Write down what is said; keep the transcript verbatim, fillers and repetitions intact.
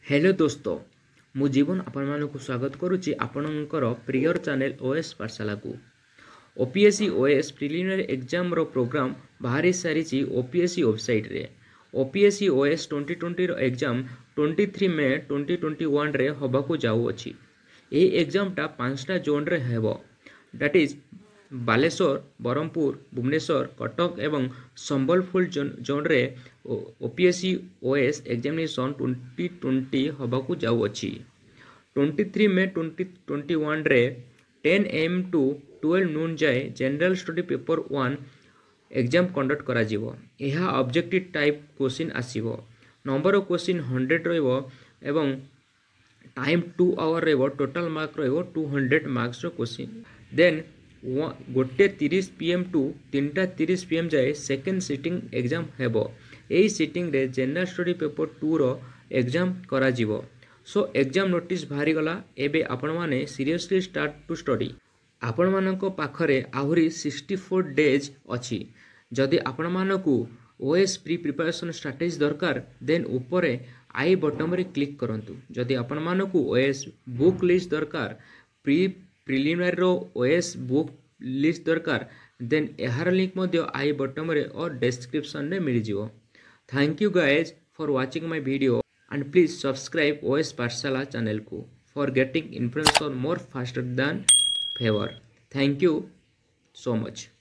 Hello दोस्तों, मु जीवन आपण मानक स्वागत करुच्ची आपणकर प्रियर चैनल ओएस पाठशाला को। ओपीएससी ओएस प्रिलिमिनरी एग्जाम रो प्रोग्राम बाहरी सारी ओपीएससी वेबसाइट रे। ओपीएससी ओएस ट्वेंटी ट्वेंटी रो एग्जाम तेईस मे ट्वेंटी ट्वेंटी वन रे होबाकू जाऊ अछि। एही एग्जाम टा पांचटा जोन रे हेबो, दैट इज बालेश्वर, बरहमपुर, भुवनेश्वर, कटक एवं संबलपुर जोन रे OPSC OS examination twenty twenty होबाकू जाऊ अछि। तेईस मे ट्वेंटी ट्वेंटी वन रे ten AM two twelve noon जाए general study paper one exam conduct करा जिवो। एहा ऑब्जेक्टिव टाइप क्वेश्चन आसीबो। नंबर ऑफ क्वेश्चन हंड्रेड रहइबो एवं टाइम टू आवर रहइबो। टोटल मार्क रहइबो टू हंड्रेड मार्क्स रो क्वेश्चन। देन गोटे तीस पीएम टू तीनटा तीस पीएम जाए सेकेंड सिटिंग एग्जाम हेबो। एही सिटिंग रे जनरल स्टडी पेपर टू रो एग्जाम करा जिवो। सो एग्जाम नोटिस बाहरी गला। एबे आपण माने सीरियसली स्टार्ट टू स्टडी। आपण मानको पाखरे आहुरी सिक्सटी फोर डेज अछि। जदि आपण मानको ओएस प्री प्रिपरेशन स्ट्रैटेजी दरकार देन ऊपर आई बटन रे क्लिक करंतु। जदि आपण मानको ओएस बुक लिस्ट दरकार, प्री प्रिलिमिनरी रो ओएस बुक लिस्ट दरकार देन एहार लिंक मध्य आई बटन रे और डिस्क्रिप्शन रे मिल जिवो। Thank you guys for watching my video and please subscribe O S Pathshala channel को for getting information more faster than ever. Thank you so much.